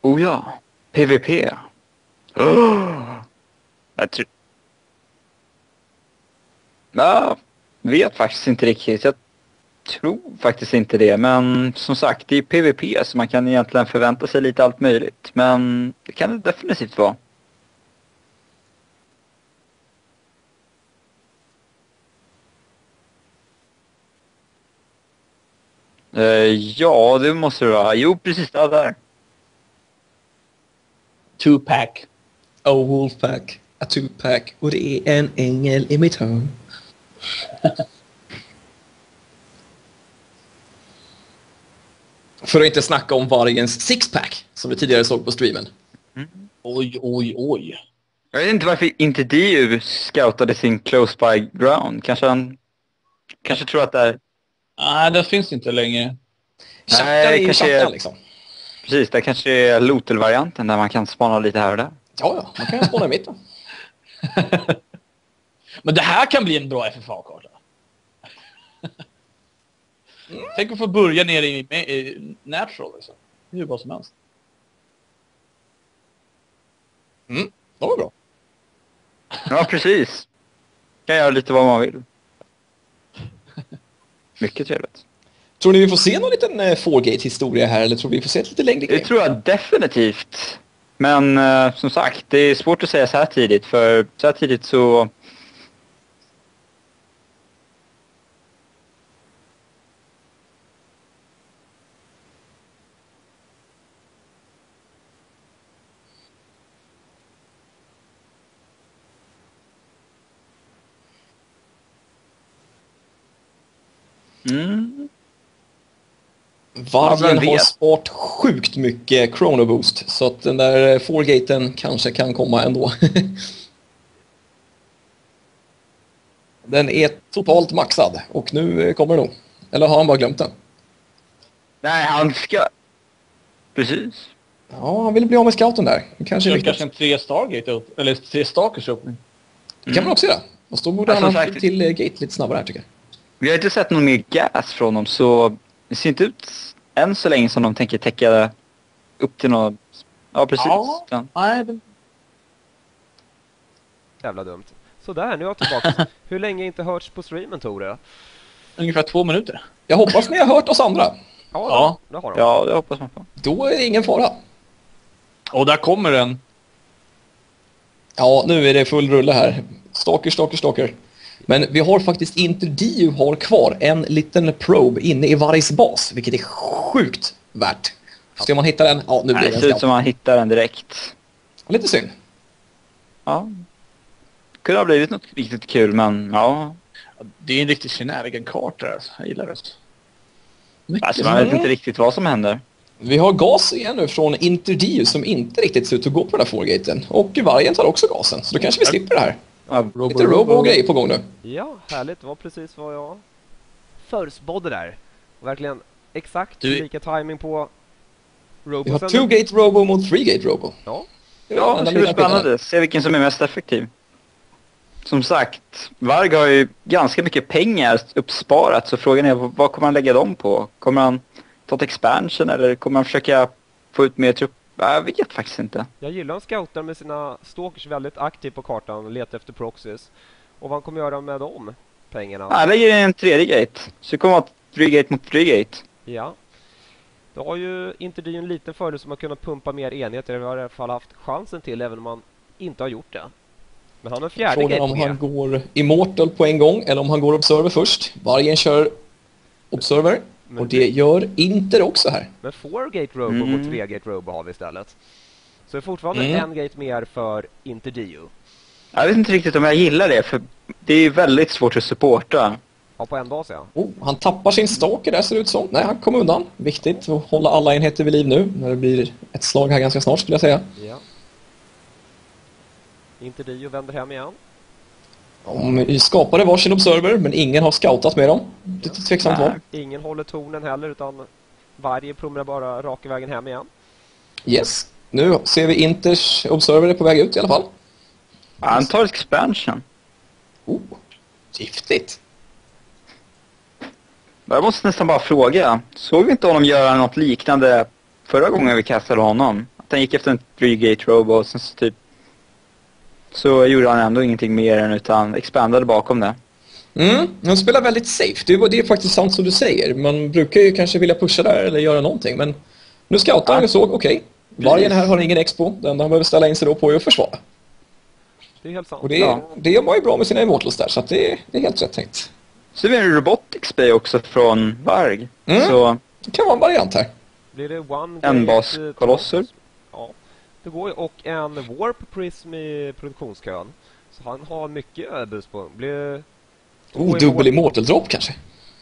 Oh ja, PVP. Jag vet faktiskt inte riktigt. Jag tror faktiskt inte det. Men som sagt, det är PVP så man kan egentligen förvänta sig lite allt möjligt. Men det kan det definitivt vara. Ja, det måste det vara. Jo, precis där. 2-pack. A wolfpack, a 2-pack och det är en ängel i mitt hörn. För att inte snacka om vargens 6-pack som vi tidigare såg på streamen. Oj. Jag vet inte varför inte Diu scoutade sin close by ground. Kanske tror att det är... Nej, det finns inte längre. Tjackan är ju tjackan liksom. Precis, det kanske är Lotel-varianten där man kan spana lite här och där. Ja, man kan spana i mitten. Men det här kan bli en bra FFA-karta. Tänk att få börja nere i natural liksom. Det är ju vad som helst. Det var bra. Ja, precis. Kan göra lite vad man vill. Mycket trevligt. Tror ni vi får se någon liten 4Gate-historia här eller tror vi får se ett lite längre grej? Det tror jag definitivt. Men som sagt, det är svårt att säga så här tidigt. För så här tidigt så... Vargen har sparat sjukt mycket Chrono Boost så att den där 4Gaten kanske kan komma ändå. Den är totalt maxad och nu kommer den nog. Eller har han bara glömt den? Nej, han ska... Precis. Ja, han ville bli av med scouten där. Kanske en 3 Stargate upp, eller 3 Stalkers öppning. Det kan man också göra. Och då borde han ha till Gate lite snabbare här tycker jag. Vi har inte sett någon mer gas från dem så det ser inte ut än så länge som de tänker täcka upp till något. Ja, precis. Ja. Nej, Jävla dumt. Så där, nu är jag tillbaka. Hur länge inte hörts på streamen, Tore? Ungefär 2 minuter. Jag hoppas ni har hört oss andra. Ja, det har de. Ja, det hoppas man på. Då är det ingen fara. Och där kommer den. Ja, nu är det full rulle här. Stalker. Men vi har faktiskt inte Diu har kvar en liten probe inne i varje bas, vilket är sjukt värt. Så om man hittar den, ja nu blir det ser ut som man hittar den direkt. Lite synd. Ja. Kunde ha blivit något riktigt kul, men ja. Det är en riktig shenanigan-karta alltså. Jag gillar det. Alltså, man vet inte riktigt vad som händer. Vi har gas igen nu från Interdiu som inte riktigt ser ut att gå på den här 4Gaten. Och vargen tar också gasen, så då kanske vi slipper det här. Ja, lite robo-grejer på gång nu. Ja, härligt. Det var precis vad jag förspådde där. Verkligen exakt lika timing på robo. Vi har 2-gate robo mot 3-gate robo. Ja, det ska bli spännande. Se vilken som är mest effektiv. Som sagt, Varg har ju ganska mycket pengar uppsparat, så frågan är vad kommer han lägga dem på? Kommer han ta ett expansion eller kommer han försöka få ut mer trupp? Jag vet faktiskt inte. Jag gillar en scoutar med sina stalkers väldigt aktiv på kartan och letar efter proxies. Och vad han kommer göra med de pengarna? Han lägger en 3-gate. Så det kommer att vara 3-gate mot 3-gate. Ja. Det har ju inte det en liten fördel som har kunnat pumpa mer enheter. Vi har i alla fall haft chansen till även om man inte har gjort det. Men han har en 4:e gate frågan om han går Immortal på en gång eller om han går Observer först. Vargen kör Observer. Och det gör Inter också här. Men 4-gate robo mot 3-gate robo har vi istället. Så det är fortfarande en gate mer för Interdiu. Jag vet inte riktigt om jag gillar det, för det är väldigt svårt att supporta. Ja, på en bas, ja. Han tappar sin stalker där ser det ut som. Nej, han kom undan. Viktigt att hålla alla enheter vid liv nu. När det blir ett slag här ganska snart skulle jag säga. Ja. Interdiu vänder hem igen. De skapade varsin Observer, men ingen har scoutat med dem. Det är tveksamt val. Ingen håller tonen heller, utan varje promenerar bara raka vägen hem igen. Yes. Nu ser vi Inters Observer på väg ut i alla fall. Han tar expansion. Giftigt. Jag måste nästan bara fråga. Såg vi inte honom göra något liknande förra gången vi kastade honom? han gick efter en 3-gate robo och sen så typ så gjorde han ändå ingenting mer än utan expandade bakom det. Han spelar väldigt safe. Det är faktiskt sant som du säger. Man brukar ju kanske vilja pusha där eller göra någonting. Men nu scoutar han och såg, okej. Vargen här har ingen expo. Det enda han behöver ställa in sig då på är att försvara. Det är helt sant. Och det var ju bra med sina Immortals där. Så att det är helt rätt tänkt. Så det är en Robotics Bay också från Varg. Så Det kan vara en variant här. Blir det en bas-kolosser. Ja, det går ju. Och en Warp Prism i produktionskön. Så han har mycket bus på. Dubbel Immortal drop kanske.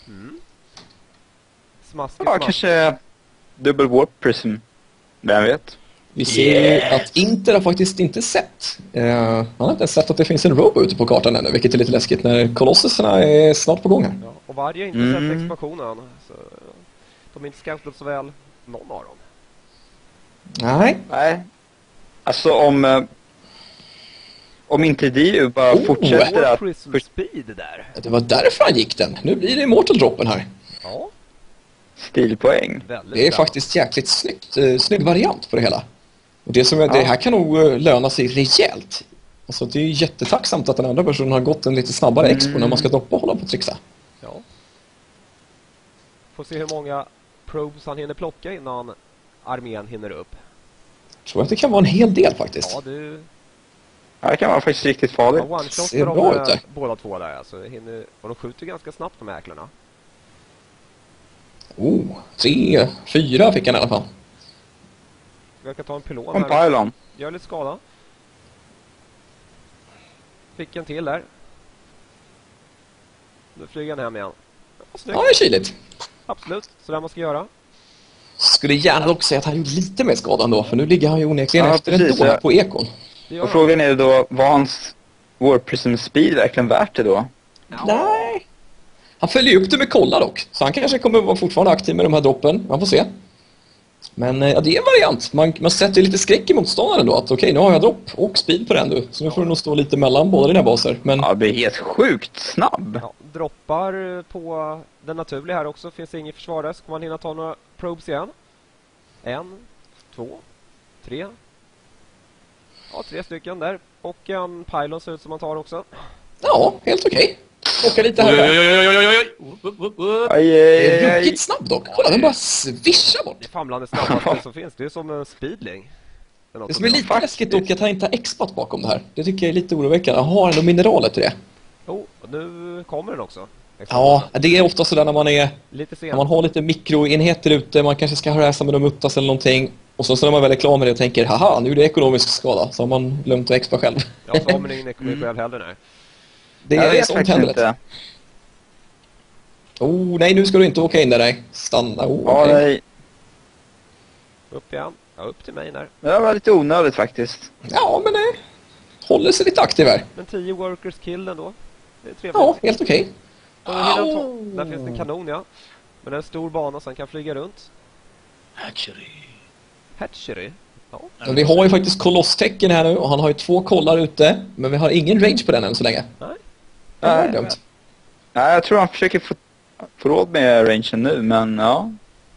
Smaskigt. Kanske dubbel Warp Prism. Vem vet? Vi ser att Inter har faktiskt inte sett. Han har inte sett att det finns en robo ute på kartan ännu, vilket är lite läskigt när kolosserna är snart på gång här. Ja, och varje har inte sett expansionen. Så de är inte scoutat så väl, någon av dem. Nej. Alltså om inte Dio bara fortsätter att... Prism speed där. Det var därför han gick den. Nu blir det Immortal-droppen här. Ja. Stilpoäng. Det är faktiskt jäkligt snygg variant på det hela. Och det här kan nog löna sig rejält. Alltså det är ju jättetacksamt att den andra personen har gått en lite snabbare expo när man ska droppa och hålla på och trixa. Ja. Får se hur många probes han hinner plocka innan armén hinner upp. Jag tror att det kan vara en hel del faktiskt. Ja, det kan vara faktiskt riktigt farligt. Ja, ser bra ut där. Båda två där. Alltså, och de skjuter ganska snabbt de äklarna. 3, 4 fick han i alla fall. Jag kan ta en pylon En här. pylon. Gör lite skada. Fick en till där. Nu flyger han hem igen. Ja, det är kyligt. Absolut, så där man ska göra. Skulle gärna dock säga att han gjorde lite mer skada ändå. För nu ligger han ju onekligen efter precis, ändå på ekon. Och frågan är då, var hans Warp Prism Speed verkligen värt det då? Nej. Han följer upp det med kolla dock. Så han kanske kommer vara fortfarande aktiv med de här droppen. Man får se. Men det är en variant. Man sätter lite skräck i motståndaren då. Att okej, nu har jag dropp och speed på den du. Så nu får du nog stå lite mellan båda dina baser. Men... Ja, det blir helt sjukt snabb. Ja, droppar på den naturliga här också. Finns det ingen försvarare. Så kommer man hinna ta några probes igen. 1, 2, 3. Ja, 3 stycken där. Och en pylon ser ut som man tar också. Ja, helt okej. Åka lite här. Oj. Ruggigt snabb dock. Kolla, den bara svischar bort. Det är famlande snabbaste som finns. Det är som en speedling. Det som är lite läskigt dock är att han inte har expat bakom det här. Det tycker jag är lite oroväckande. Han har ändå mineralet till det. Nu kommer den också. Ja, det är ofta sådär när man är... Lite sent. När man har lite mikroenheter ute, man kanske ska resa med dem uttas eller någonting. Och så när man väl är klar med det och tänker, haha, nu är det ekonomisk skada. Så har man glömt att expa själv. Ja, så har man ingen ekonomi själv heller, nej. Det är sånt händer. Nej, nu ska du inte åka in där, nej. Stanna, okay. Nej. Upp igen. Ja, upp till mig där. Det var lite onödigt faktiskt. Ja, men det håller sig lite aktiv här. Men 10 workers kill ändå. Det är trevligt. Ja, helt okej. Där finns det en kanon, ja. Men det är en stor bana så han kan flyga runt. Hatchery? Ja. Men vi har ju faktiskt kolosstecken här nu och han har ju 2 kollar ute. Men vi har ingen range på den än så länge. Nej, jag tror han försöker få råd med rangen nu, men ja.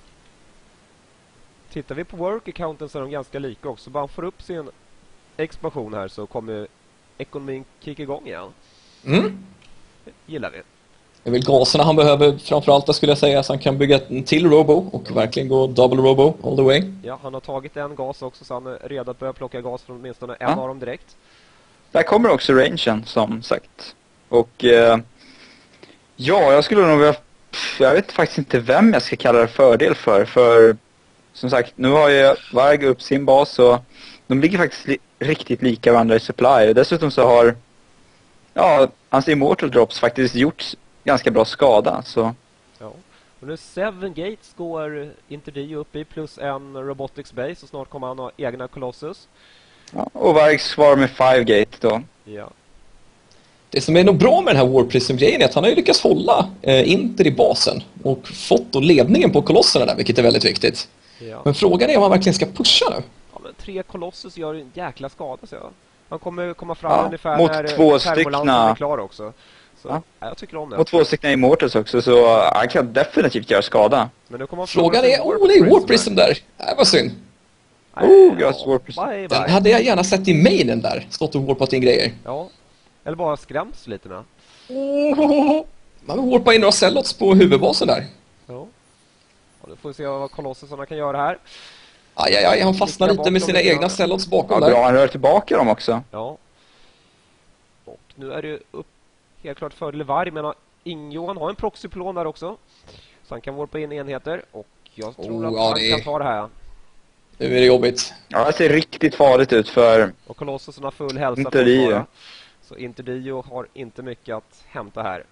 Tittar vi på work-accounten så är de ganska lika också. Bara han får upp sin expansion här så kommer ekonomin kicka igång igen. Det gillar vi. Det är väl gaserna han behöver framförallt, där skulle jag säga, så han kan bygga en till robo och verkligen gå double robo all the way. Ja, han har tagit en gas också så han är redo att börja plocka gas från åtminstone en av dem direkt. Där kommer också rangen som sagt. Och jag skulle nog vilja... Jag vet faktiskt inte vem jag ska kalla det fördel för som sagt, nu har ju Varg upp sin bas och de ligger faktiskt riktigt lika varandra i supply. Och dessutom så har hans Immortal Drops faktiskt gjort ganska bra skada. Så. Ja. Och nu 7 gates går Interdio upp i plus en Robotics Base och snart kommer han ha egna Colossus. Ja, och Varg svarar med 5 gate då. Ja. Det som är nog bra med den här War Prism-grejen är att han har ju lyckats hålla Inter i basen och fått då ledningen på kolosserna där, vilket är väldigt viktigt. Ja. Men frågan är om han verkligen ska pusha nu. Ja, men 3 Colossus gör en jäkla skada, så han kommer komma fram ungefär mot när 2 termolansen är klar också. Så jag tycker om det. Och 2 stycken Immortals också, så han kan definitivt göra skada. Men nu kommer frågan är, det är War Prism där. Det var synd. Ghost Warp. Bye, Den bye. hade jag gärna sett i mainen där. Stått och warpat in grejer. Ja. Eller bara skrämts lite med. Man vill warpa in några cellots på huvudbasen där. Ja. Och då får vi se vad Kolossosarna kan göra här. Aj, han fastnar Klicka lite med bakom sina lite egna grann. cellots Ja, bakom bra, där. han rör tillbaka dem också. Ja. Och nu är det helt klart fördel Varg, men Ingjohan har en proxypylon där också. Så han kan warpa in enheter. Och jag tror att han kan ta det här. Nu är det jobbigt. Ja, det ser riktigt farligt ut för... Och Kolossosarna har full hälsa Interdio. fortfarande. Så Interdio har inte mycket att hämta här.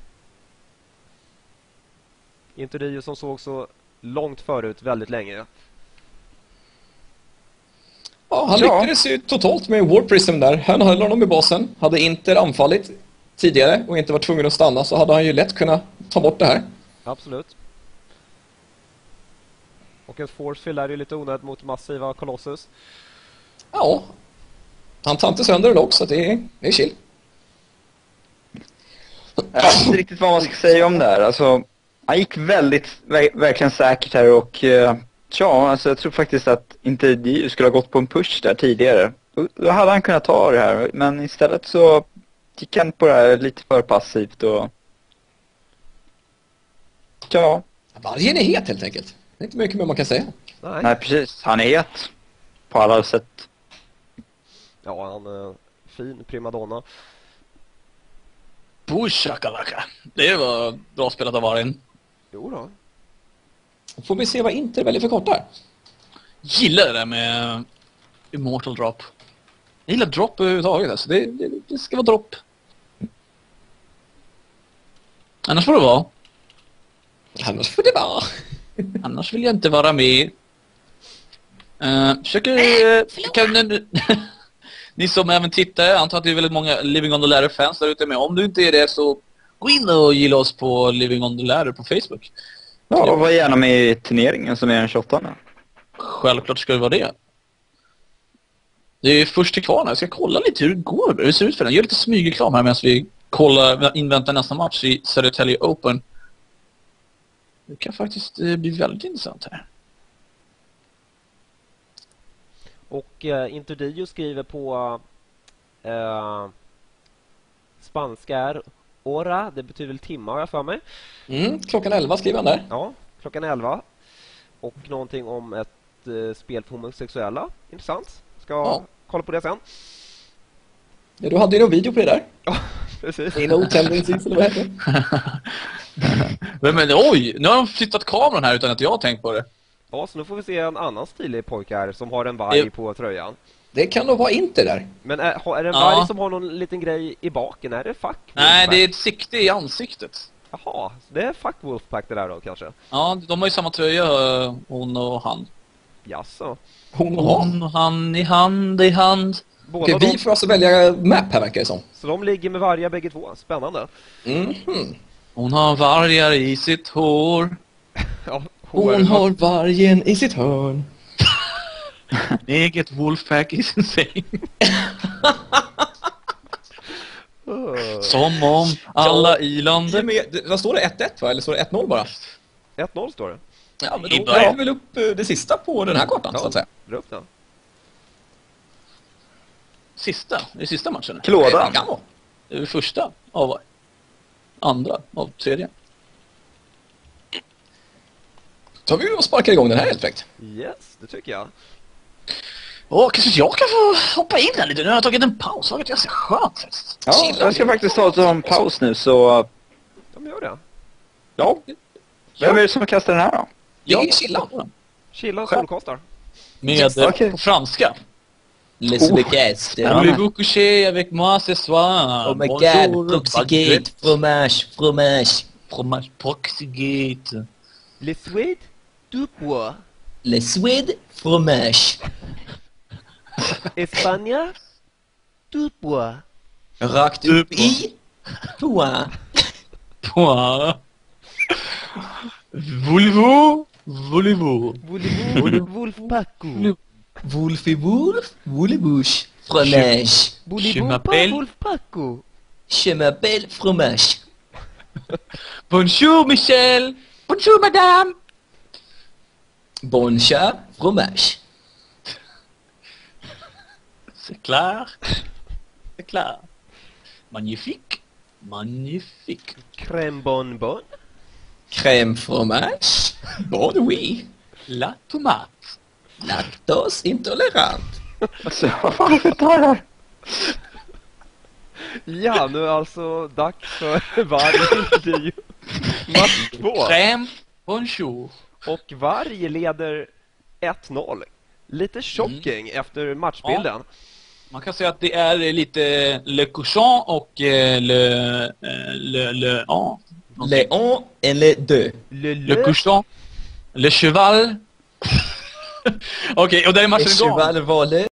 Interdio som såg så långt förut väldigt länge. Ja, han Ja. lyckades ju totalt med Warp Prism där. Han höll honom i basen. Hade Inter anfallit tidigare och inte varit tvungen att stanna så hade han ju lätt kunnat ta bort det här. Absolut. Och en forcefield är ju lite onödigt mot massiva Colossus. Ja. Han tar inte sönder det också, så det är chill. Jag vet inte riktigt vad man ska säga om det här. Alltså, han gick verkligen säkert här och... alltså jag tror faktiskt att inte Dio skulle ha gått på en push där tidigare. Då hade han kunnat ta det här. Men istället så gick han på det här lite för passivt och... Ja, Vargen är het helt enkelt. Det är inte mycket mer man kan säga. nej precis. Han är het. På alla sätt. Ja, han är fin primadonna. Bushakalaka. Det var bra spelat av Vargen. Jo då. Får vi se vad Inter väljer för kort där. Gillar det där med Immortal Drop. Jag gillar drop överhuvudtaget. Alltså. Det ska vara drop. Annars får det vara. Annars får det vara. Annars vill jag inte vara med. Ni som även tittar, jag antar att det är väldigt många Living on the Ladder-fans där ute med. Om du inte är det så gå in och gilla oss på Living on the Ladder på Facebook. Ja, och var gärna med i turneringen som är den 28. Självklart ska det vara det. Det är först till kvar nu. Jag ska kolla lite hur det går. Hur det ser ut för den. Jag gör lite smygreklam här medan vi inväntar nästa match i Södertälje Open. Det kan faktiskt bli väldigt intressant här. Och Interdio skriver på spanska är hora. Det betyder väl timmar, har jag för mig. Klockan 11 skriver han där. Ja, klockan 11. Och någonting om ett spel för homosexuella. Intressant. Ska kolla på det sen. Ja, du hade ju någon video på det där. Ja, precis. Det är nog tendencies, eller vad heter det? Men oj, nu har de flyttat kameran här utan att jag har tänkt på det. Ja, så nu får vi se en annan stilig pojke här som har en varg på tröjan. Det kan nog vara Inter där. Men är det en varg som har någon liten grej i baken? Är det fuck? Nej, det är ett sikte i ansiktet. Jaha, det är fuck Wolfpack det där då kanske? Ja, de har ju samma tröja, hon och han. Jaså. Hon och han. Hon och han i hand i hand. Båda Okej, de, vi får alltså välja map här, verkar det som. så de ligger med vargar bägge två. Spännande. Hon har vargar i sitt hår. Ja, Hon har vargen i sitt hörn. Eget Wolfpack i sin säng. Som om alla i landet. Vad står det? 1-1 va? Eller står det 1-0 bara? 1-0 står det. Ja, men I då början. drar vi väl upp det sista på den här kartan, så att säga. Dra upp den. Sista? Det är sista matchen. Klådan. Det kan vara. Det är första av andra av tredje. Tar vi och sparkar igång den här helt fräckt. Yes, det tycker jag. Kanske jag kan få hoppa in här lite. Nu har jag tagit en paus. Det har varit ganska skönt faktiskt. Ja, jag ska faktiskt ta en paus nu så... De gör det. Ja. Vem är det som kastar den här då? Jag är chillan. Chilla och solkostar. Med Okej. på franska. Les Vegas. Voulez-vous coucher avec moi ce soir? Oh my Bonjour, god, Proxygate, baguette, fromage. fromage Proxygate. Les Suèdes du bois. Les Suède, fromage. Espagne du bois. Rakt upp i toa. Point. Voulez-vous? Voulez-vous? Voulez-vous Wolfpacko? Wolfie Wolf, Woollybush, fromage. Voulez-vous pas m'appelle- Wolfpacko? Je m'appelle fromage. Bonjour Michel. Bonjour madame. Bon chat, fromage. C'est clair. C'est clair. Magnifique. Magnifique. Crème bonbon. Crème fromage. Bon oui. La tomate. Laktosintolerant. Alltså, vad fan är det för här? Ja, nu är alltså dags för varje match 2. Crème. Bonjour. Och Varg leder 1-0. Lite shocking efter matchbilden. Man kan säga att det är lite Le Cochon och Le Le 1 eller 2. Le Cochon. Le Cheval. Okej, och där är matchen Le igång. cheval var le